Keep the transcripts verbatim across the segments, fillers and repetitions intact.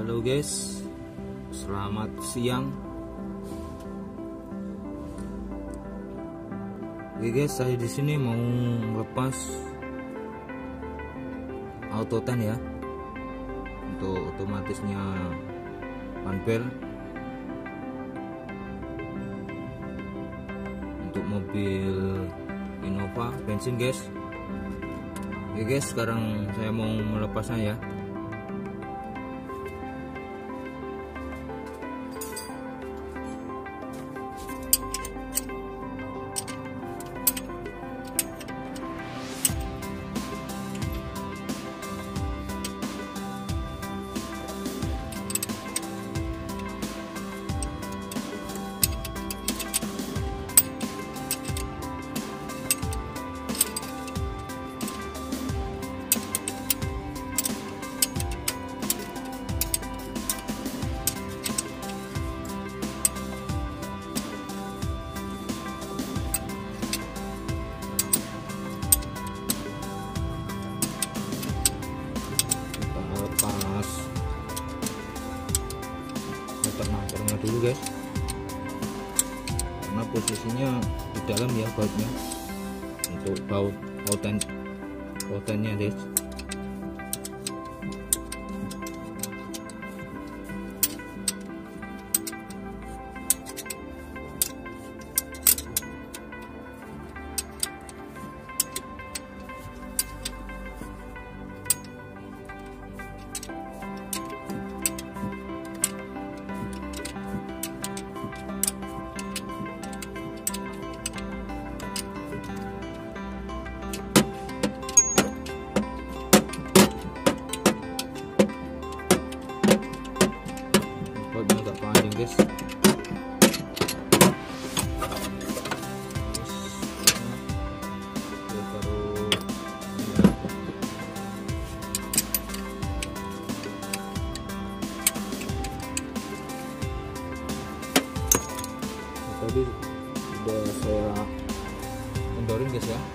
Halo guys, selamat siang. Oke guys, saya di sini mau melepas auto ten ya, untuk otomatisnya panbel untuk mobil Innova bensin guys. Oke guys, sekarang saya mau melepasnya ya. Lepas motor-motornya dulu guys, karena posisinya di dalam ya bautnya, untuk baut bautan bautannya guys. Bautnya agak panjang guys. Tadi sudah saya kendorin guys ya.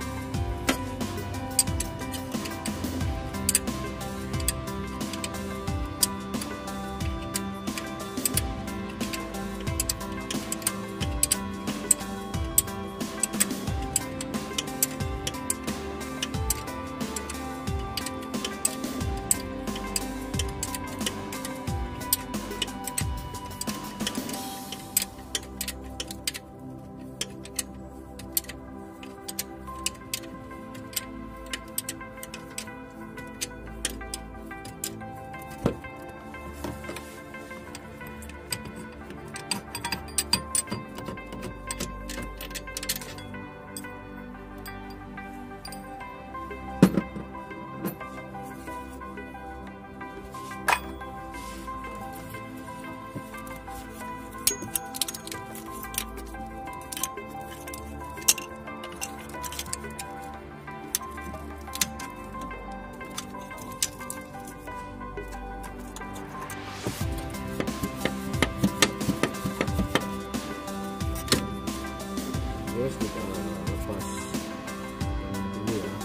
Terus kita lepas dulu ya.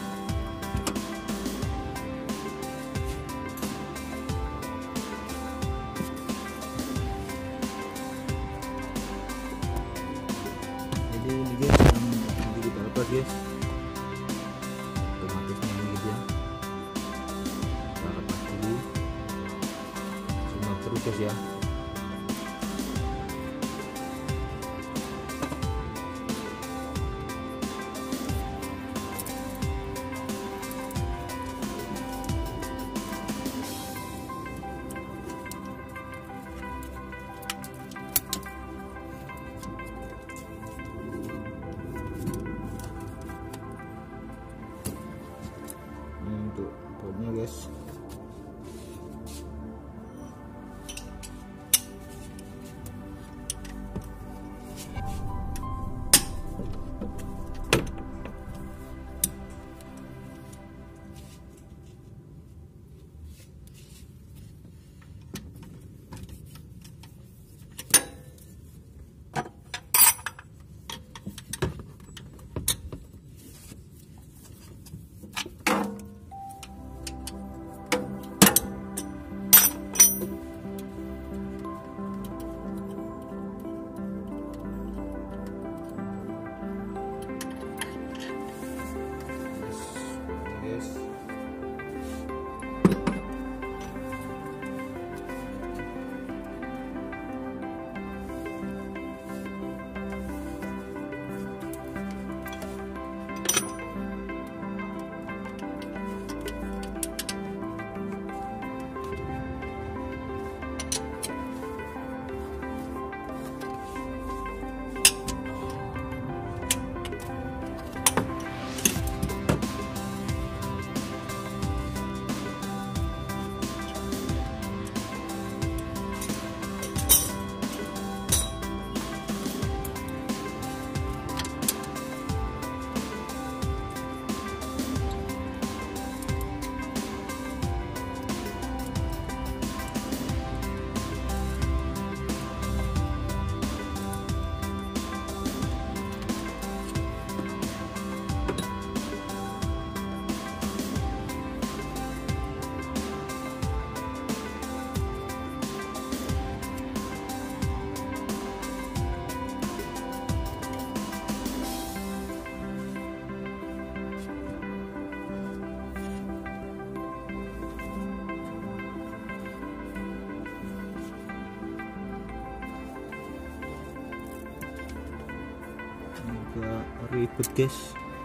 Jadi ini guys, nanti kita lepas guys, otomatisnya ini gitu ya. Kita lepas dulu, simak terus guys ya. Untuk bautnya guys, agak ribet guys.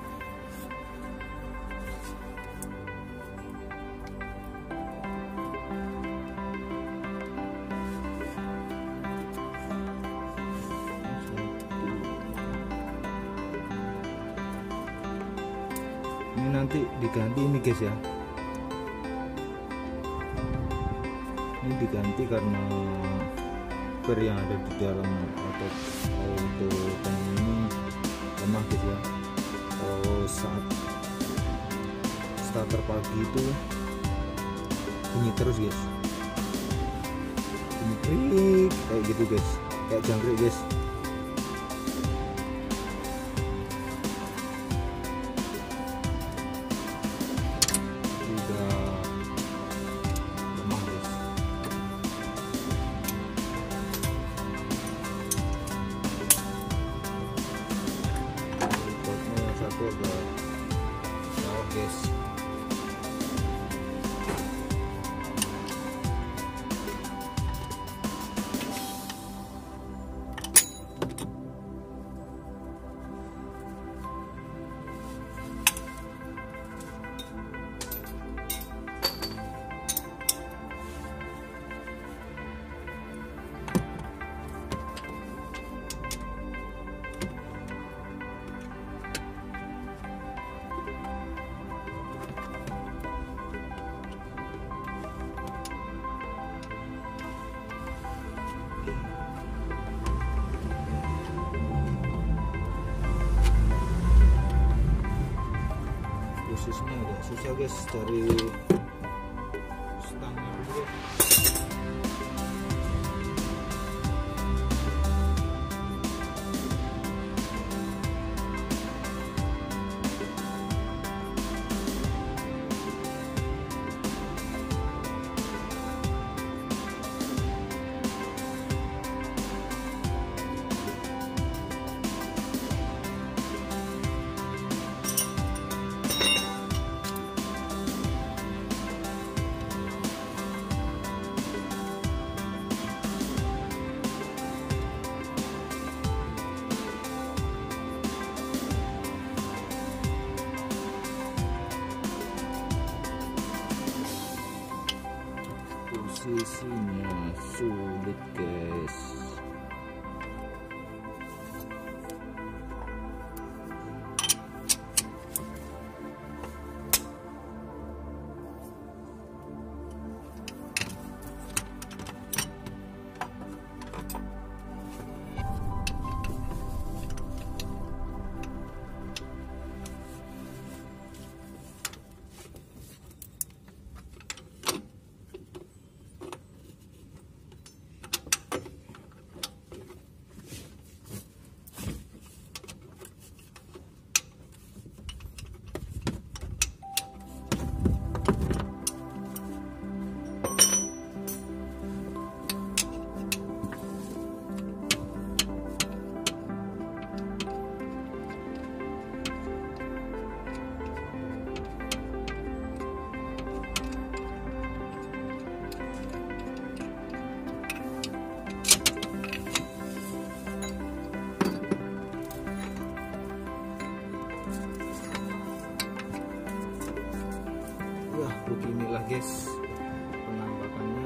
Ini nanti diganti ini guys ya, ini diganti karena per yang ada di dalam atau auto tank ini lemah guys ya. Kalau saat starter pagi itu bunyi terus guys, bunyi krik kayak gitu guys, kayak jangkrik guys. Guys, posisinya agak susah guys dari stangnya dulu. Posisinya sulit guys. Wah, beginilah guys penampakannya.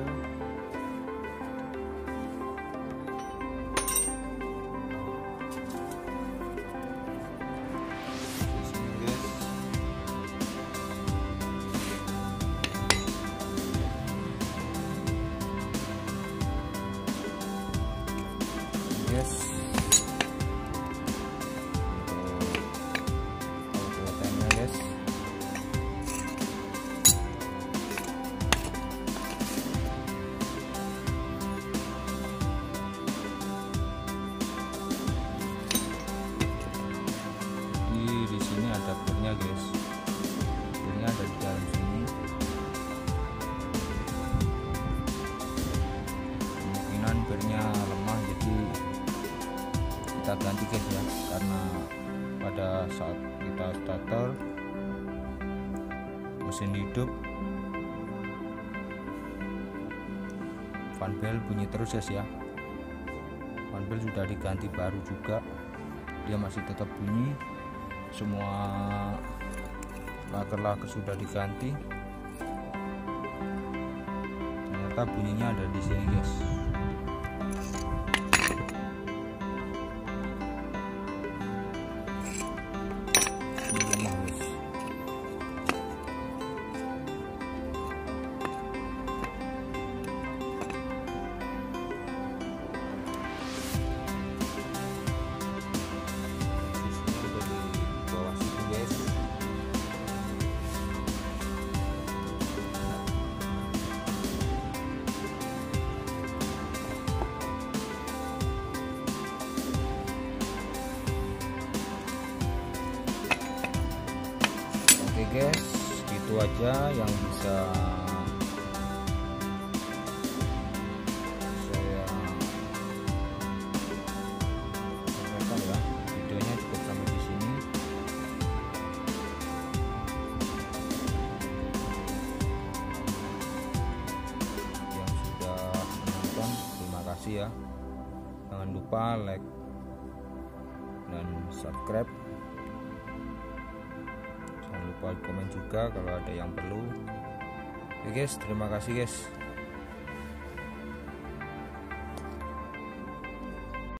Yes. Guys, ini ada di dalam sini. Kemungkinan bernya lemah, jadi kita ganti guys ya, karena pada saat kita starter mesin hidup fan bell bunyi terus guys ya. Fan bell sudah diganti baru juga. dia masih tetap bunyi. Semua laker-laker sudah diganti, ternyata bunyinya ada di sini guys. Ini lemah guys. Oke guys, gitu aja yang bisa saya sampaikan ya. Videonya cukup sampai di sini. Yang sudah menonton, terima kasih ya. Jangan lupa like dan subscribe. Jangan lupa komen juga kalau ada yang perlu. Oke guys, terima kasih guys.